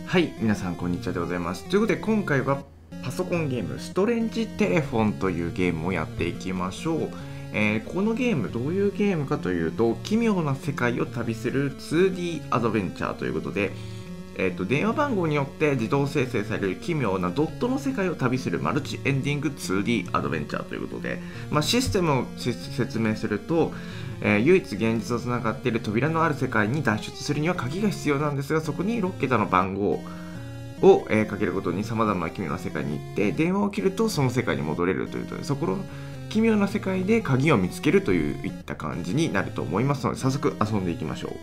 はい、皆さんこんにちはでございます。ということで今回はパソコンゲームストレンジテレフォンというゲームをやっていきましょう。このゲームどういうゲームかというと、奇妙な世界を旅する 2D アドベンチャーということで、電話番号によって自動生成される奇妙なドットの世界を旅するマルチエンディング 2D アドベンチャーということで、システムを説明すると、唯一現実とつながっている扉のある世界に脱出するには鍵が必要なんですが、そこに6桁の番号を、かけることに様々な奇妙な世界に行って電話を切るとその世界に戻れるということで、そこの奇妙な世界で鍵を見つけるといった感じになると思いますので、早速遊んでいきましょう。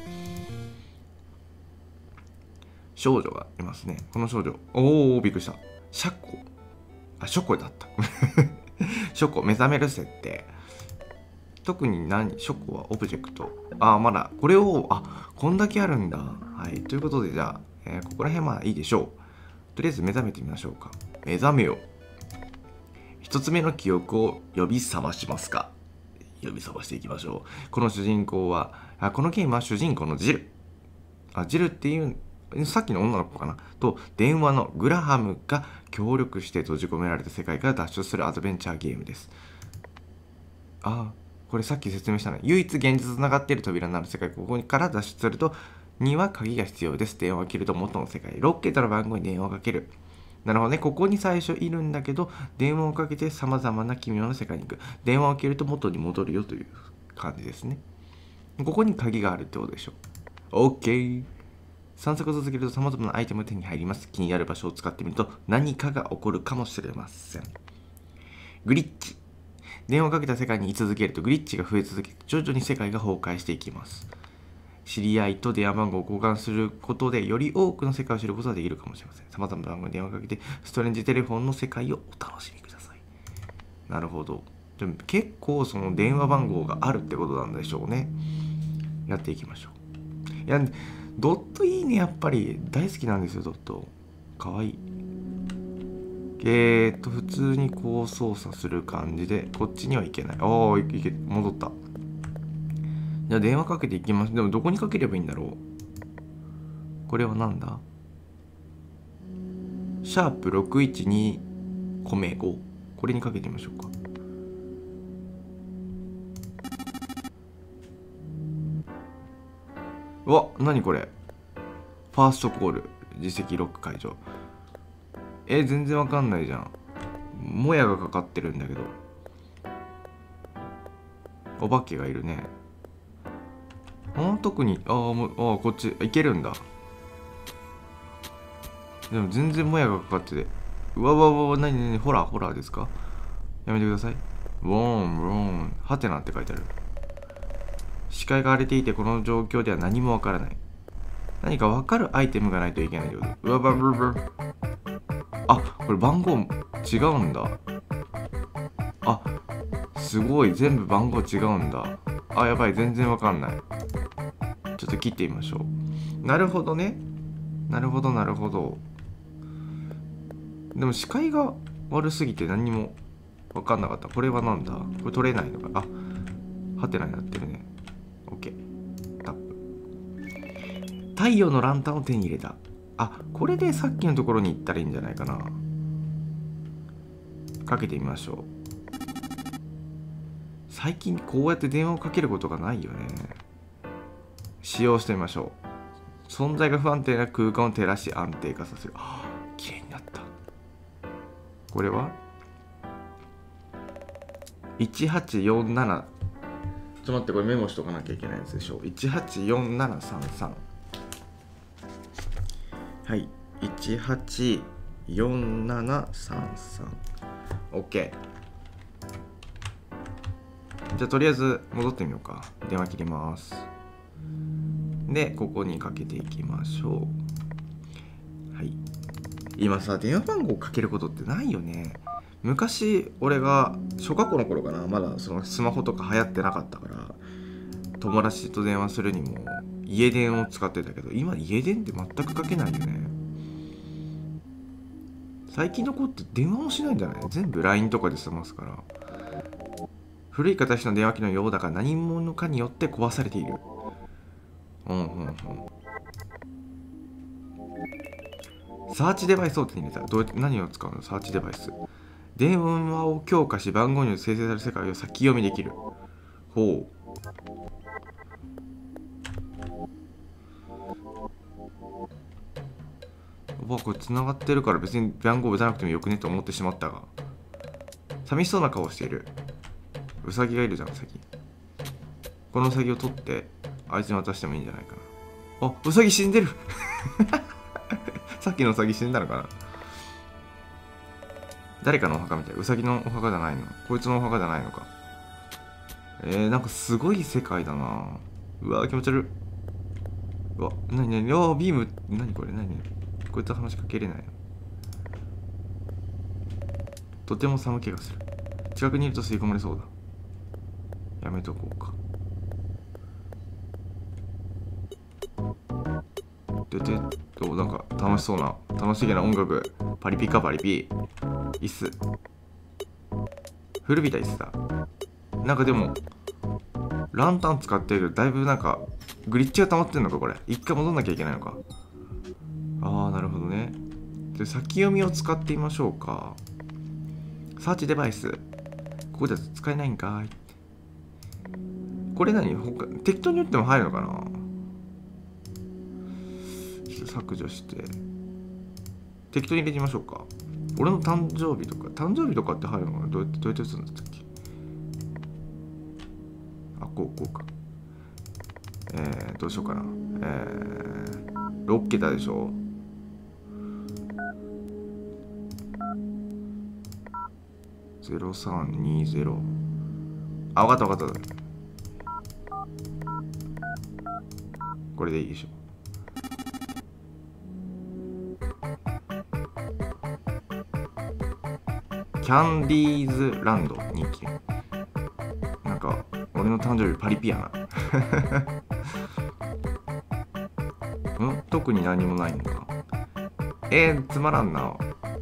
少女がいますね。この少女、おー、びっくりした。ショコだったショコ、目覚める設定。特にショコはオブジェクト。まだこれをこんだけあるんだ。はい、ということで、じゃあ、ここら辺いいでしょう。とりあえず目覚めてみましょうか。目覚めよ。一つ目の記憶を呼び覚ましますか。呼び覚ましていきましょう。この主人公はこのゲームは主人公のジル。ジルっていうさっきの女の子かなと電話のグラハムが協力して閉じ込められた世界から脱出するアドベンチャーゲームです。これさっき説明したね。唯一現実とつながっている扉のある世界、ここから脱出するとには鍵が必要です。電話を切ると元の世界、6桁の番号に電話をかける。なるほどね。ここに最初いるんだけど、電話をかけて様々な奇妙な世界に行く。電話を切ると元に戻るよという感じですね。ここに鍵があるってことでしょ。OK。散策を続けると様々なアイテムが手に入ります。気になる場所を使ってみると何かが起こるかもしれません。グリッチ。電話をかけた世界に居続けるとグリッチが増え続け、徐々に世界が崩壊していきます。知り合いと電話番号を交換することでより多くの世界を知ることができるかもしれません。様々な番号に電話をかけてストレンジテレフォンの世界をお楽しみください。なるほど。でも結構その電話番号があるってことなんでしょうね。やっていきましょう。いや、ドットいいね。やっぱり大好きなんですよ、ドット。かわいい。普通にこう操作する感じで、こっちには行けない。戻った。じゃあ電話かけていきます。でもどこにかければいいんだろう。これはなんだ？シャープ612個目5。これにかけてみましょうか。うわ、何これ。ファーストコール。自責ロック解除。全然わかんないじゃん。もやがかかってるんだけど。お化けがいるね。特にこっちいけるんだ。でも全然もやがかかってて、うわわわわ、何ホラーですか？やめてください。ウォーンハテナって書いてある。視界が荒れていてこの状況では何もわからない。何かわかるアイテムがないといけないようで。うわばぶぶ。これ番号違うんだ。すごい、全部番号違うんだ。やばい、全然わかんない。ちょっと切ってみましょう。なるほどね。なるほど。でも視界が悪すぎて何にも分かんなかった。これはなんだ？これ取れないのか。ハテナになってるね。 OK。 タップ。太陽のランタンを手に入れた。これでさっきのところに行ったらいいんじゃないかな。かけてみましょう。最近こうやって電話をかけることがないよね。使用してみましょう。存在が不安定な空間を照らし安定化させる。綺麗になった。これは1847。ちょっと待って、これメモしとかなきゃいけないやつでしょ。184733。はい、184733。 OK。 じゃあとりあえず戻ってみようか。電話切ります。でここにかけていきましょう。はい、今さ電話番号かけることってないよね。昔俺が小学校の頃かな、まだそのスマホとか流行ってなかったから友達と電話するにも家電を使ってたけど、今家電って全くかけないよね。最近の子って電話もしないんじゃない？全部 LINE とかで済ますから。古い形の電話機のようだが何者かによって壊されている。 サーチデバイスを手に入れた。何を使うの？サーチデバイス。電話を強化し、番号によって生成される世界を先読みできる。ほう。これ繋がってるから別に番号打たなくてもよくねと思ってしまったが。寂しそうな顔している。ウサギがいるじゃん、ウサギ。このウサギを取って、あいつに渡してもいいんじゃないかな。あ、ウサギ死んでるさっきのウサギ死んだのかな。誰かのお墓みたい。ウサギのお墓じゃないの。こいつのお墓じゃないのか。なんかすごい世界だな。うわ、気持ち悪い。うわ、ビーム、これこいつは話しかけれないの。とても寒気がする。近くにいると吸い込まれそうだ。やめとこうか。なんか楽しげな音楽。パリピかパリピ。椅子。古びた椅子だ。なんかでも、ランタン使ってるけど、だいぶなんか、グリッチが溜まってんのか、これ。一回戻んなきゃいけないのか。ああ、なるほどね。で、先読みを使ってみましょうか。サーチデバイス。ここでは使えないんかい。これ適当に打っても入るのかな。ちょっと削除して。適当に入れてみましょうか。俺の誕生日とかって入るのかな。どうやって打つんだったっけ。あ、こうか。どうしようかな。6桁でしょ。0320。あ、わかった。これでいいでしょ。キャンディーズランド人気。なんか俺の誕生日パリピやな特に何もないんだ。つまらんな。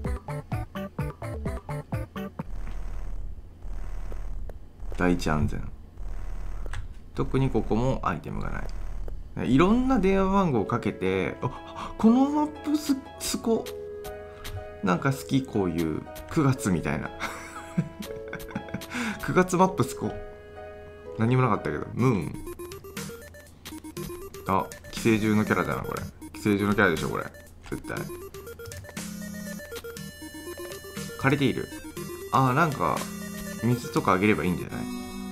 第一安全。特にここもアイテムがない。いろんな電話番号をかけて、このマップすこ。なんか好き、こういう9月みたいな9月マップすこ。何もなかったけど、ムーン。あ、寄生獣のキャラだな、これ。寄生獣のキャラでしょ、これ。絶対。枯れている。なんか、水とかあげればいいんじゃない？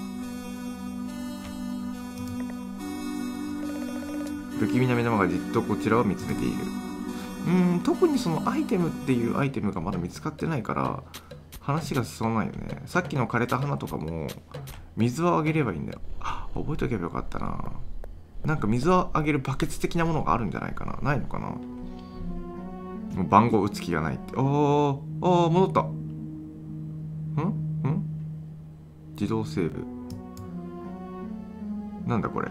不気味な目玉がじっとこちらを見つめている。特にそのアイテムっていうアイテムがまだ見つかってないから話が進まないよね。さっきの枯れた花とかも水をあげればいいんだよ。覚えとけばよかったな。なんか水をあげるバケツ的なものがあるんじゃないかな。ないのかな。もう番号打つ気がないって。戻った。自動セーブ。なんだこれ。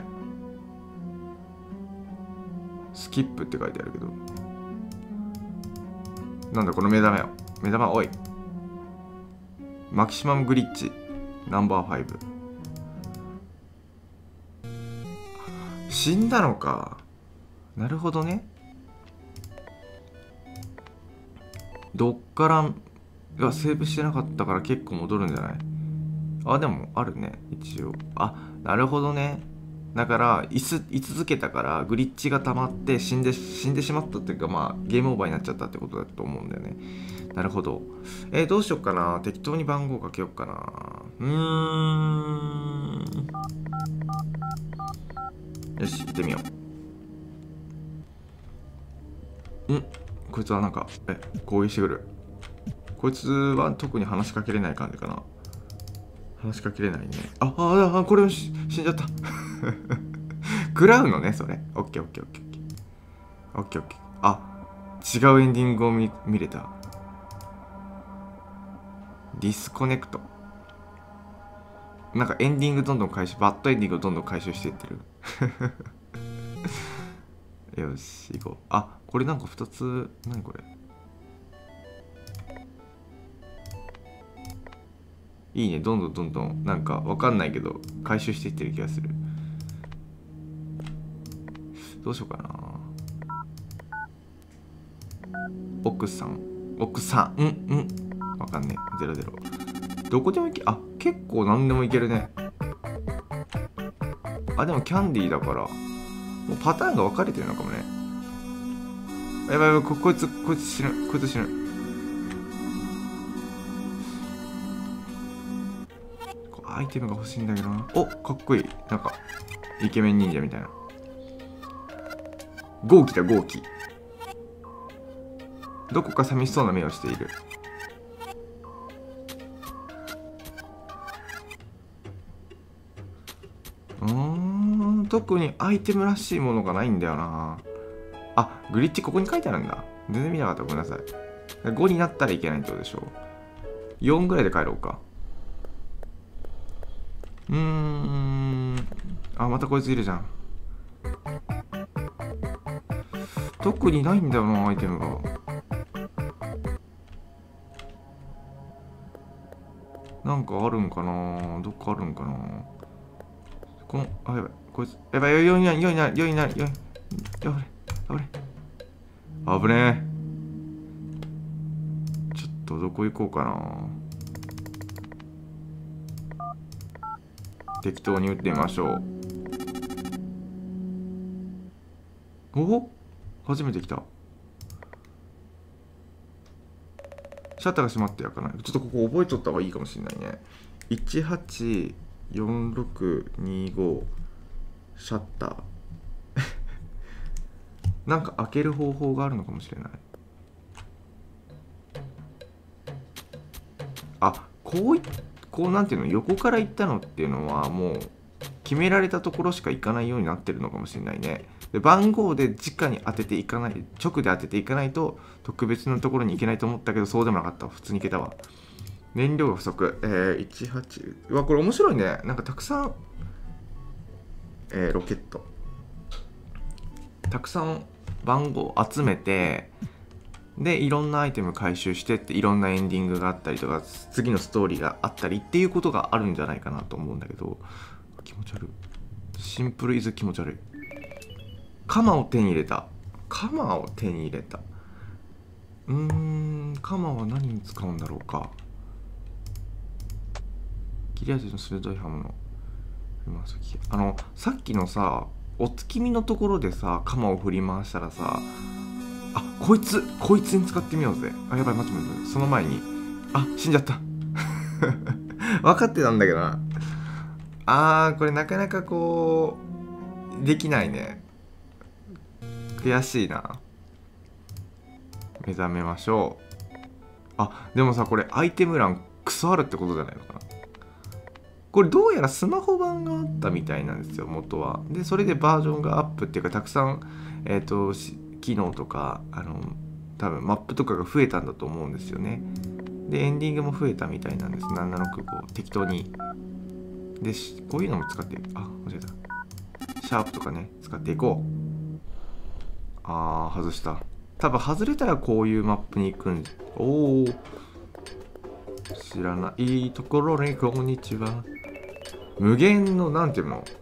スキップって書いてあるけど。なんだこの目玉おい。マキシマムグリッチナンバー5。死んだのか。なるほどね。どっからセーブしてなかったから結構戻るんじゃない？でもあるね一応。なるほどね。だから居続けたからグリッチが溜まって死んでしまったっていうか、ゲームオーバーになっちゃったってことだと思うんだよね。なるほど。どうしよっかな。適当に番号かけよっかな。よし、行ってみよう。こいつはなんか攻撃してくる。こいつは特に話しかけれない感じかな。話しかけれないね。これ死んじゃった食らうのね、それ。オッケー。違うエンディングを見れた。ディスコネクト。なんかエンディングどんどんバッドエンディングをどんどん回収していってるよし、行こう。これなんか2つ。何これ。いいね。どんどんなんかわかんないけど回収していってる気がする。どうしようかな。 奥さんわかんねえ。00。どこでもいけ、あ、結構何でもいけるね。あ、でもキャンディーだからもうパターンが分かれてるのかもね。やばいやばい、こいつ死ぬ。アイテムが欲しいんだけどな。お、かっこいい。なんかイケメン忍者みたいな。豪気だ、豪気。どこか寂しそうな目をしている。特にアイテムらしいものがないんだよな。あ、グリッチここに書いてあるんだ。全然見なかった。ごめんなさい。5になったらいけないってことでしょ。4ぐらいで帰ろうか。あ、またこいついるじゃん。特にないんだよな、アイテムが。なんかあるんかな。どっかあるんかな。この、あ、やばい。こいつ、やばい、4になる。やばい。危ねえ。ちょっとどこ行こうかな。適当に打ってみましょう。お、初めて来た。シャッターが閉まってやかない。ちょっとここ覚えとった方がいいかもしれないね。184625シャッター。なんか開ける方法があるのかもしれない。あ、こうなんていうの、横から行ったのっていうのはもう決められたところしか行かないようになってるのかもしれないね。で、番号で直に当てていかない、直で当てていかないと特別なところに行けないと思ったけど、そうでもなかった。普通に行けたわ。燃料が不足。18。うわ、これ面白いね。なんかたくさん、ロケット。たくさん番号を集めて、で、いろんなアイテム回収してって、いろんなエンディングがあったりとか、次のストーリーがあったりっていうことがあるんじゃないかなと思うんだけど、気持ち悪い。シンプルイズ気持ち悪い。鎌を手に入れた。鎌は何に使うんだろうか。切れ味の鋭い刃物。さっきのさ、お月見のところでさ、鎌を振り回したらさ、あ、こいつに使ってみようぜ。あ、やばい、待って。その前に、あ、死んじゃった。分かってたんだけどな。これなかなかこうできないね。悔しいな。目覚めましょう。あ、でもさ、これアイテム欄クソあるってことじゃないのかな。これどうやらスマホ版があったみたいなんですよ、元は。で、それでバージョンがアップっていうか、たくさん機能とか多分マップとかが増えたんだと思うんですよね。で、エンディングも増えたみたいなんです。765適当に。で、こういうのも使って、間違えた。シャープとかね、使っていこう。外した。多分外れたらこういうマップに行くん。おお。知らないところにこんにちは。無限のなんていうの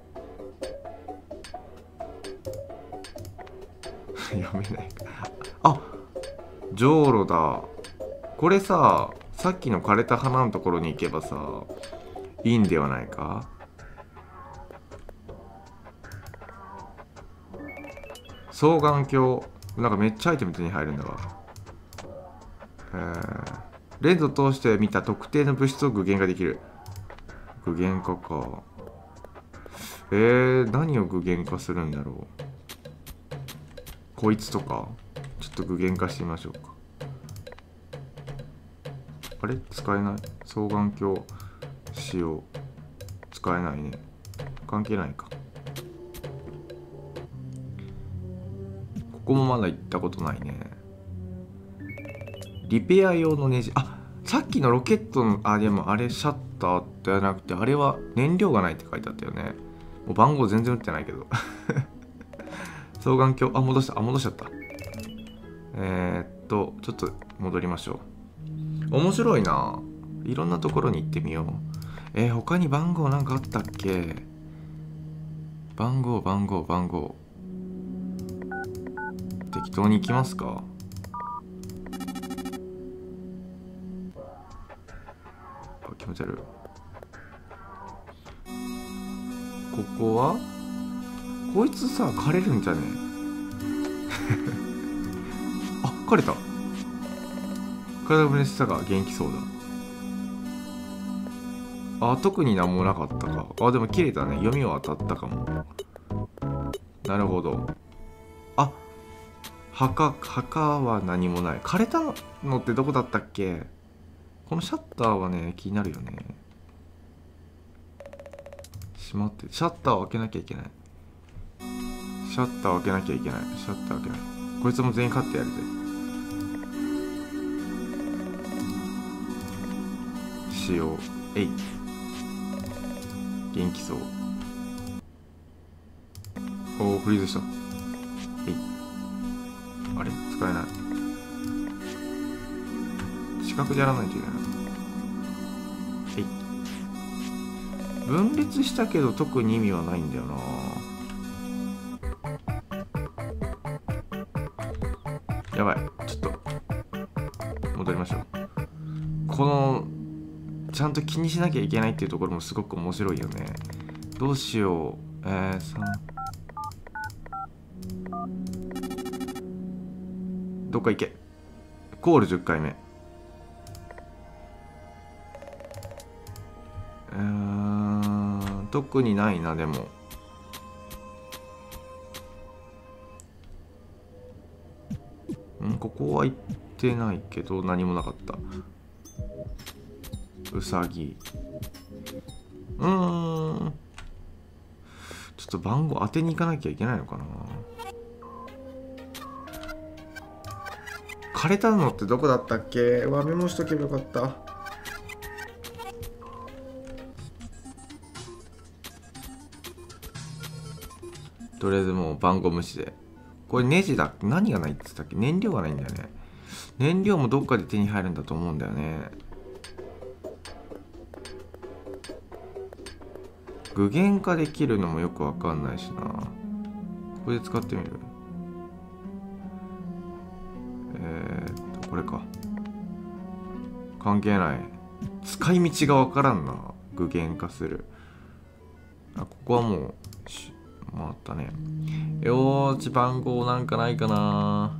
読めない。あ、じょうろだ。これさ、さっきの枯れた花のところに行けばさ、いいんではないか。双眼鏡。なんかめっちゃアイテム手に入るんだわ。レンズを通して見た特定の物質を具現化できる。具現化か。何を具現化するんだろう。こいつとか。ちょっと具現化してみましょうか。あれ使えない。双眼鏡使用。使えないね。関係ないか。ここもまだ行ったことないね。リペア用のネジ。さっきのロケットの、でもあれシャッターじゃなくて、あれは燃料がないって書いてあったよね。もう番号全然打ってないけど。双眼鏡、戻しちゃった。ちょっと戻りましょう。面白いな。いろんなところに行ってみよう。他に番号なんかあったっけ。番号。適当に行きますか。 ちある。ここはこいつさ枯れるんじゃねあ、枯れた。体ぶれしたが元気そうだ。あ、特になんもなかったか。あ、でも切れたね。読みは当たったかも。なるほど。あ、墓は何もない。枯れたのってどこだったっけ。このシャッターはね気になるよね。閉まって、シャッターを開けなきゃいけない。シャッターを開けなきゃいけない。シャッター開けない。こいつも全員勝ってやるぜ。しよう。えい。元気そう。おお、フリーズした。えい。あれ使えない。四角でやらないといけない。えい。分裂したけど特に意味はないんだよな。やばい、ちょっと戻りましょう。このちゃんと気にしなきゃいけないっていうところもすごく面白いよね。どうしよう。3、どっか行け。コール10回目。特にないな。でもここは行ってないけど何もなかった。うさぎ。ちょっと番号当てに行かなきゃいけないのかな。枯れたのってどこだったっけ。メモしとけばよかった。とりあえずもう番号無視で。これネジだ。何がないって言ったっけ。燃料がないんだよね。燃料もどっかで手に入るんだと思うんだよね。具現化できるのもよくわかんないしな。これで使ってみる。これか。関係ない。使い道がわからんな。具現化する。あ、ここはもう回ったね。よーし、番号なんかないかな。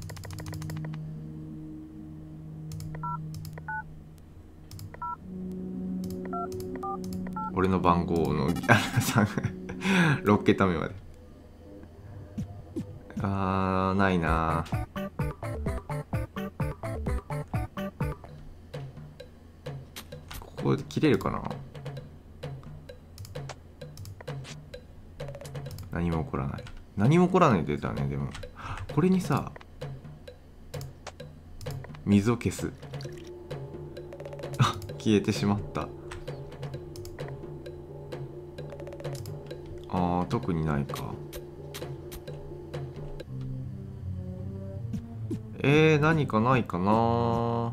俺の番号の6桁目まで。ないな。ここ切れるかな。何も起こらない。何も起こらないって出たね。でもこれにさ、水を消す。あ、消えてしまった。特にないか。何かないかな。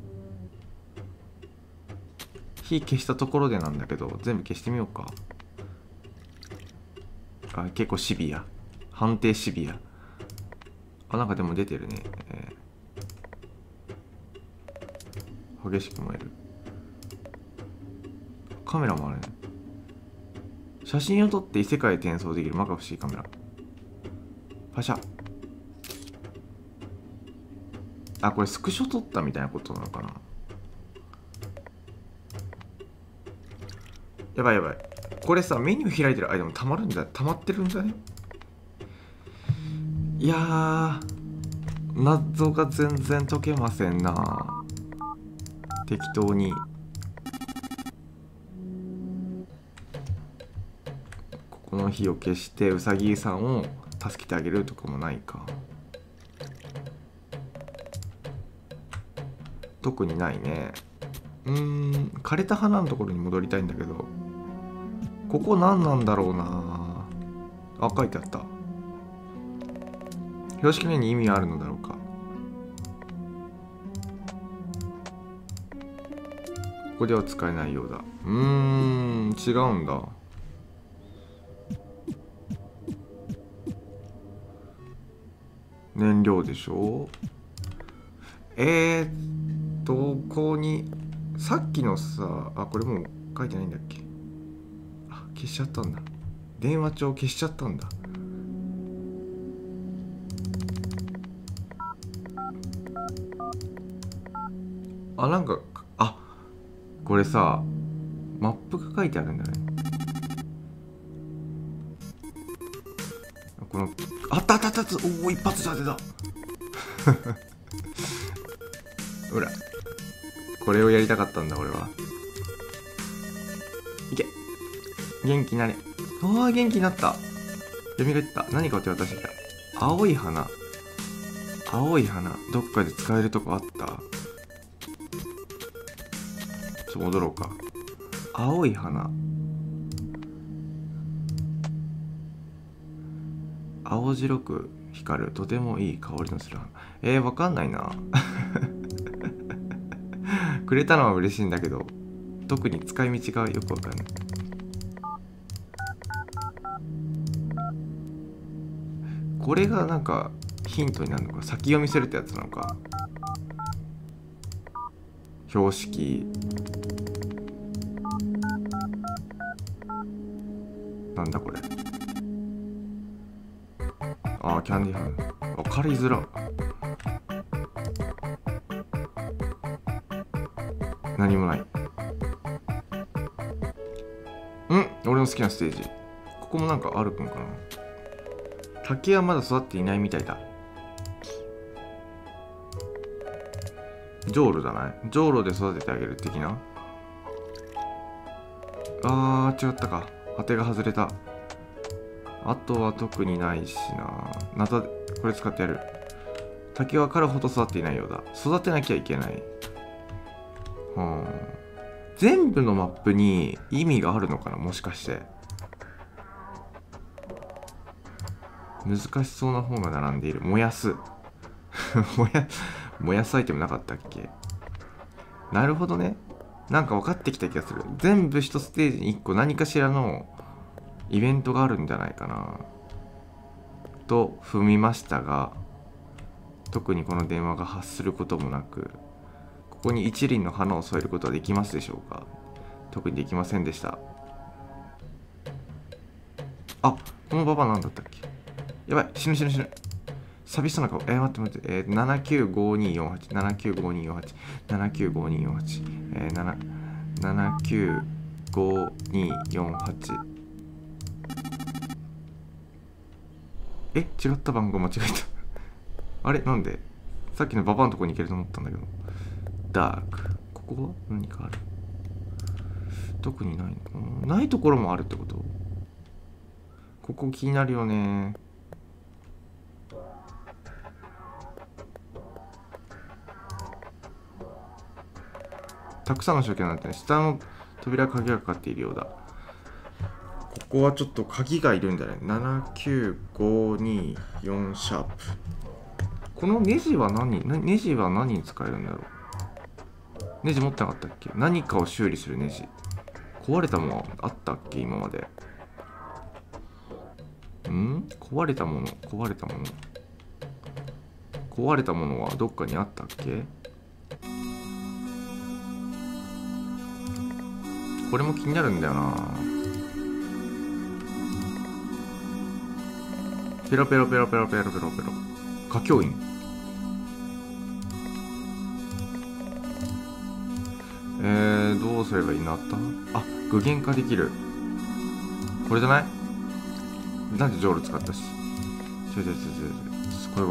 火消したところでなんだけど、全部消してみようか。結構シビア。判定シビア。なんかでも出てるね。激しく燃える。カメラもあるね。写真を撮って異世界へ転送できる摩訶不思議カメラ。パシャ。これスクショ撮ったみたいなことなのかな。やばいやばい。これさ、メニュー開いてる間も溜まってるんじゃね。いやー、謎が全然解けませんな。適当にここの火を消してうさぎさんを助けてあげるとかもないか。特にないね。枯れた花のところに戻りたいんだけど、ここ何なんだろうな。書いてあった。標識面に意味あるのだろうか。ここでは使えないようだ。違うんだ。燃料でしょ。どこにさっきのさ、あ、これもう書いてないんだっけ。あ、消しちゃったんだ。電話帳消しちゃったんだ。あ、なんか、あ、これさ、マップが書いてあるんだね。この、あったあったあった、おお、一発じゃ出た。ほら、これをやりたかったんだ、俺は。いけ、元気になれ。うわー、元気になった。蘇った。何かを手渡してきた。青い花。青い花。どっかで使えるとこあった？戻ろうか。青い花。青白く光る、とてもいい香りのする花。わかんないな。くれたのは嬉しいんだけど、特に使い道がよくわかんない。これがなんかヒントになるのか、先読みするってやつなのか。標識。なんだこれ。あー、キャンディーハン。分かりづら。何もない。俺の好きなステージ。ここもなんかあるのかな。竹はまだ育っていないみたいだ。じょうろだな。じょうろで育ててあげる的な。あー、違ったか。当てが外れた。あとは特にないしな。またこれ使ってやる。竹は彼ほど育っていないようだ。育てなきゃいけない。全部のマップに意味があるのかな、もしかして。難しそうな本が並んでいる。燃やす。燃やすアイテムなかったっけ。なるほどね。なんか分かってきた気がする。全部1ステージに1個何かしらのイベントがあるんじゃないかなと踏みましたが、特にこの電話が発することもなく、ここに一輪の花を添えることはできますでしょうか。特にできませんでした。あ、このババアなんだったっけ。やばい、死ぬ。寂しそうな顔。待って。795248。795248。795248。795248。違った番号間違えた。あれなんでさっきのババアのとこに行けると思ったんだけど。ダーク。ここは何かある？特にないのかな。ないところもあるってこと？ここ気になるよね。たくさんの証券なんてね、下の扉鍵がかかっているようだ。ここはちょっと鍵がいるんだね。79524シャープ。このネジは何に使えるんだろう。ネジ持ってなかったっけ。何かを修理するネジ。壊れたものあったっけ今まで。壊れたものはどっかにあったっけ。これも気になるんだよな。ペロ。歌教員。どうすればいいのあった？あ、具現化できる。これじゃない？なんでジョール使ったし。これ。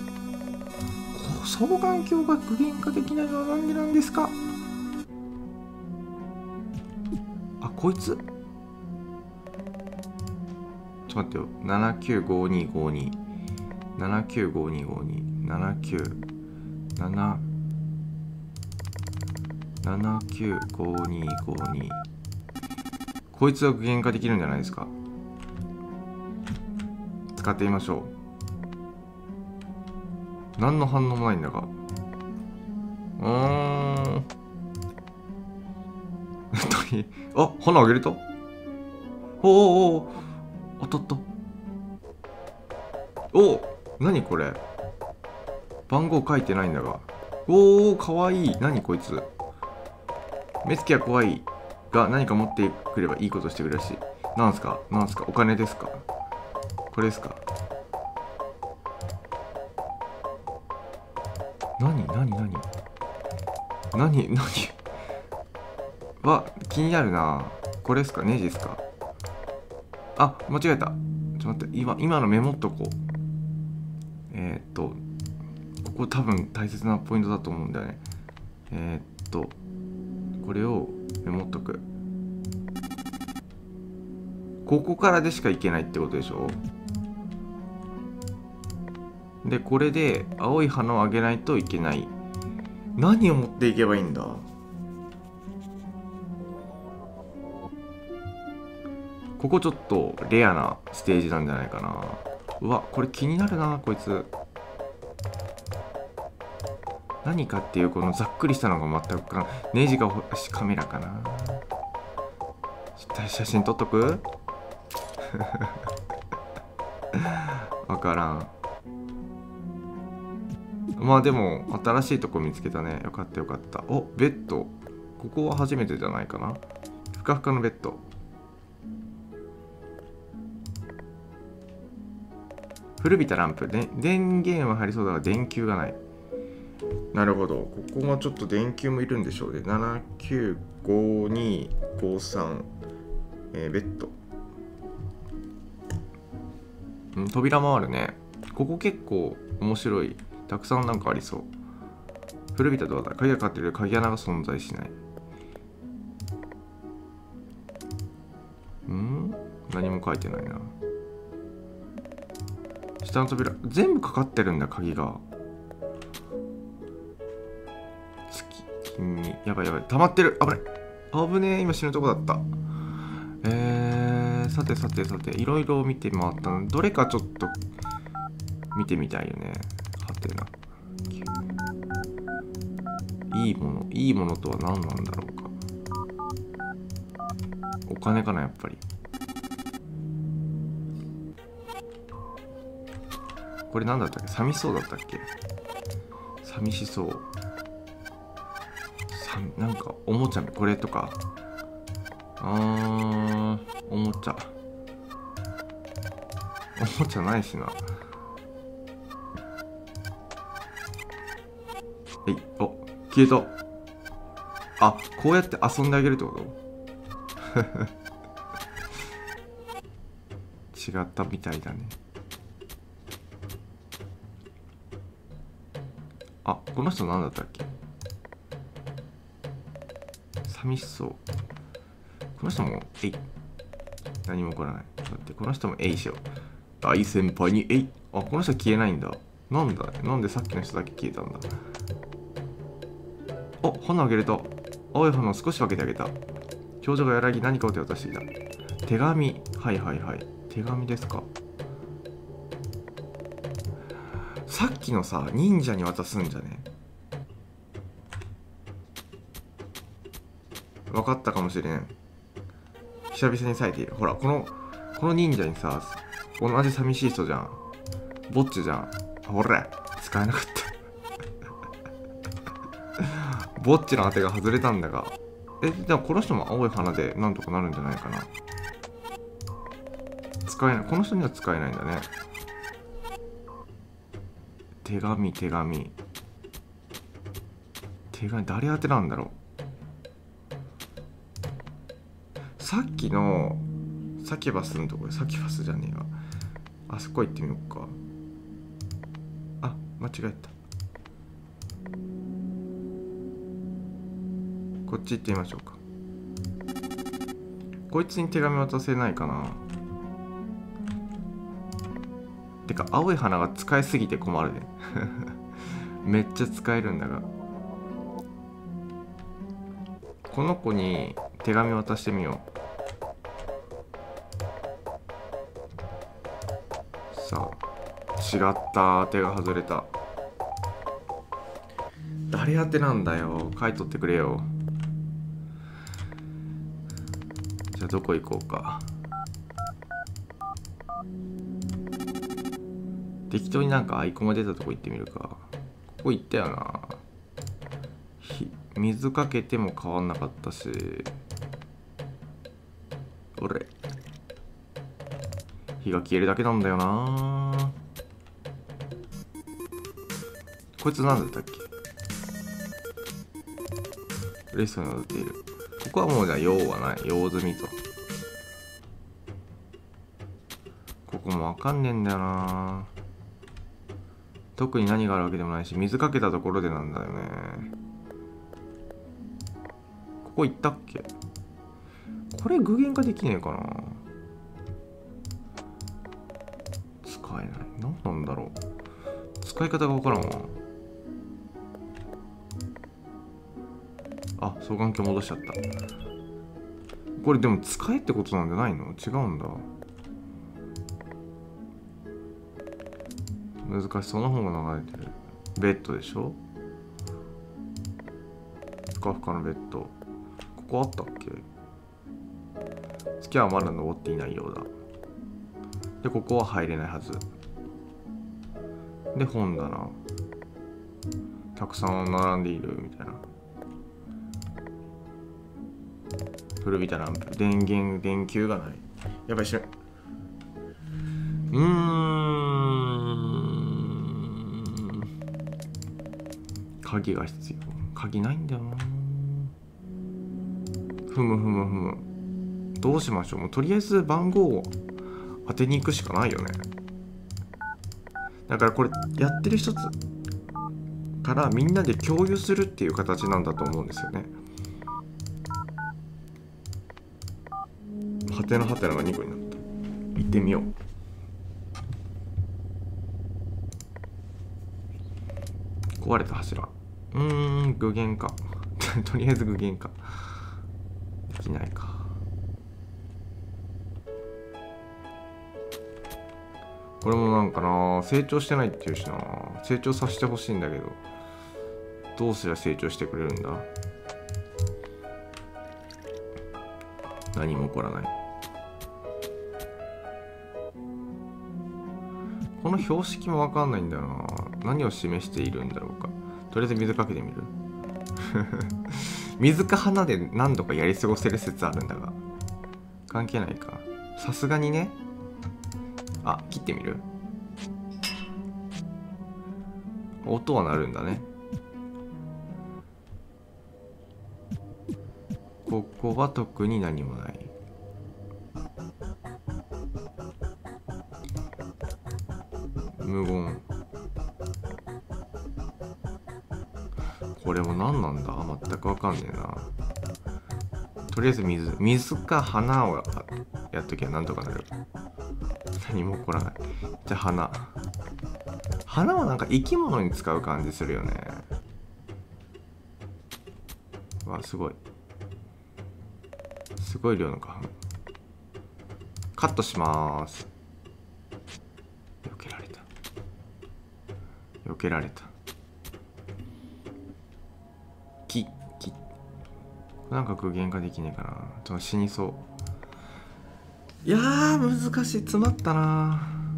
双眼鏡が具現化できないのはなんでなんですか？あ、こいつ？ちょっと待ってよ。795252。795252。こいつは具現化できるんじゃないですか。使ってみましょう。何の反応もないんだが。あ、花あげれた。お当たった。何これ。番号書いてないんだが。かわいい。何こいつ。 目つきは怖いが何か持ってくればいいことしてくれるし。なんすかなんすか、お金ですか、これですか。何わ、気になるな。これですか、ネジですか。あ、間違えた。ちょっと待って、今のメモっとこう。ここ多分大切なポイントだと思うんだよね。これをメモっとく。ここからでしか行けないってことでしょ。で、これで青い花をあげないといけない。何を持っていけばいいんだ。ここちょっとレアなステージなんじゃないかな。うわ、これ気になるな、こいつ。何かっていうこのざっくりしたのが全くかん。ネジが欲しい。カメラかな。写真撮っとくわからん。まあでも新しいとこ見つけたね。よかったよかった。お、ベッド。ここは初めてじゃないかな。ふかふかのベッド。古びたランプで電源は入りそうだが電球がない。なるほど。ここもちょっと電球もいるんでしょうね。795253、ベッド。扉もあるね。ここ結構面白い。たくさんなんかありそう。古びたドアだ。鍵がかかっている鍵穴が存在しない。何も書いてないな。下の扉全部かかってるんだ、鍵が。君やばいやばい、溜まってる。危ない危ねえ、今死ぬとこだった。さていろいろ見て回ったの。どれかちょっと見てみたいよね。はてないいものとは何なんだろうか。お金かな、やっぱり。これ何だったっけ。寂しそうだったっけ。寂しそう。なんかおもちゃね、これとか。おもちゃないしな。お、消えた。あ、こうやって遊んであげるってこと違ったみたいだね。あ、この人何だったっけ。寂しそう。この人も何も起こらない。だってこの人もしよう。大先輩にあ、この人消えないんだ。なんでさっきの人だけ消えたんだ。お、花あげれた。青い花を少し分けてあげた。表情がやらぎ何かを手渡していた。手紙。はい手紙ですか。さっきのさ、忍者に渡すんじゃね。分かったかもしれん。久々に咲いている。ほら、この忍者にさ、同じ寂しい人じゃん。ぼっちじゃん。ほら、使えなかったぼっちの当てが外れたんだが。でもこの人も青い花でなんとかなるんじゃないかな。使えない。この人には使えないんだね。手紙誰宛てなんだろう。さっきのサキュバスのところ、サキュバスじゃねえわ。あそこ行ってみようか。あ、間違えた。こっち行ってみましょうか。こいつに手紙渡せないかな。てか青い花が使いすぎて困るねめっちゃ使えるんだが。この子に手紙渡してみよう。さあ、違った。手が外れた。誰宛てなんだよ。書いとってくれよ。じゃあどこ行こうか。適当になんかアイコンが出たとこ行ってみるか。ここ行ったよな。 水かけても変わんなかったし、俺火が消えるだけなんだよな。こいつ何だったっけ。レストランになっている。ここはもうじゃあ用はない。用済みと。ここもわかんねえんだよな。特に何があるわけでもないし、水かけたところでなんだよね。ここ行ったっけ。これ具現化できねえかな。使えない。何なんだろう。使い方がわからんわ。あ、双眼鏡戻しちゃった。これでも使えってことなんじゃないの。違うんだ。難しそうな方が流れてる。ベッドでしょ。ふかふかのベッド。ここあったっけ。月はまだ登っていないようだ。で、ここは入れないはず。で、本棚。たくさん並んでいるみたいな。古びたランプ。電球がない。やばいし。鍵が必要。鍵ないんだよな。ふむ。どうしましょう。もうとりあえず番号を当てに行くしかないよね。だからこれやってる一つからみんなで共有するっていう形なんだと思うんですよね。はてなが2個になった。行ってみよう。壊れた柱。具現化。とりあえず具現化できないか。これもなんかな、成長してないっていうしな。成長させてほしいんだけど、どうすりゃ成長してくれるんだ。何も起こらない。この標識もわかんないんだよな。何を示しているんだろうか。とりあえず水かけてみる。水か花で何度かやり過ごせる説あるんだが、関係ないか。さすがにね。あ、切ってみる。音は鳴るんだね。ここは特に何もない。無言。これも何なんだ。全くわかんねえな。とりあえず水か花をやっときゃなんとかなる。何も起こらない。じゃあ花はなんか生き物に使う感じするよね。わ、すごい量の花粉。カットします。避けられた。木なんか具現化できねえかな。ちょっと死にそう。いやー難しい。詰まったな。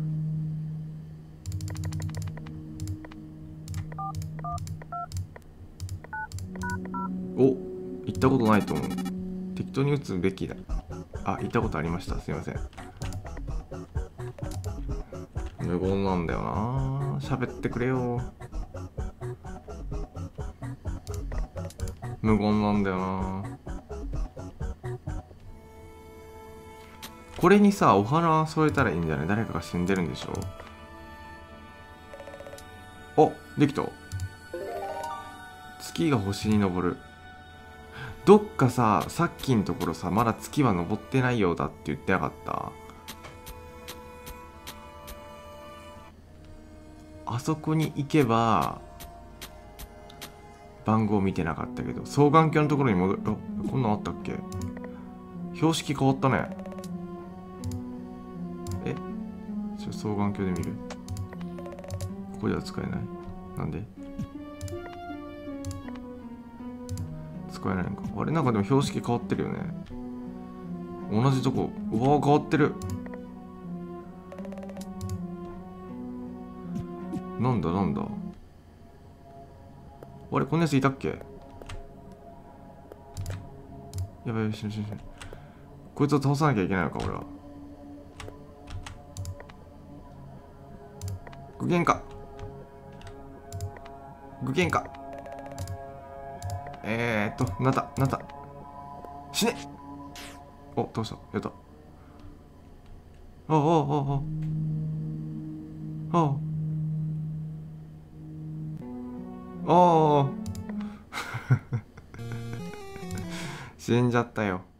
お、行ったことないと思う。適当に打つべきだ。あ、行ったことありました。すいません。無言なんだよな。喋ってくれよ。無言なんだよな。これにさ、お花添えたらいいんじゃない。誰かが死んでるんでしょ。あ、できた。月が星に昇る。どっかさ、さっきのところさ、まだ月は昇ってないようだって言ってなかった。あそこに行けば番号見てなかったけど、双眼鏡のところに戻る。あ、こんなんあったっけ。標識変わったね。双眼鏡で見る。ここでは使えない。なんで使えないのか。あれ、なんかでも標識変わってるよね。同じとこ。うわー、変わってる。なんだあれ、こんなやついたっけ。 やばい、死ぬ死ぬ死ぬ。こいつを倒さなきゃいけないのか、俺は。具現化。具現化。なった。死ね。お、倒した。やった。お。死んじゃったよ。